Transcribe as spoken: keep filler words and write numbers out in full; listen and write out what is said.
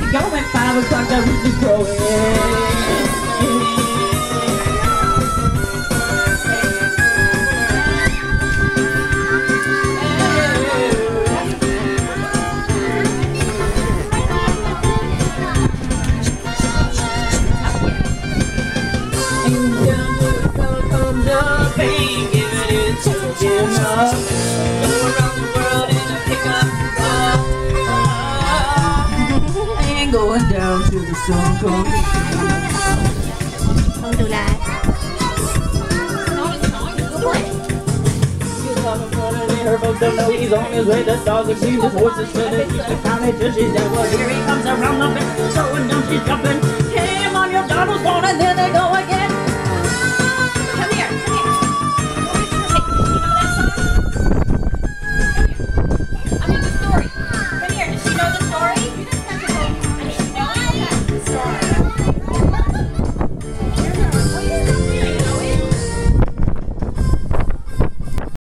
going, five o'clock, the roof is growing. Going down to the sun comes. Không đủ lại. Her folks don't know he's on his way. The dogs are seen, his horse is spinning. He's the county just she's there. Well, here he comes around the bend. So and down she's jumping.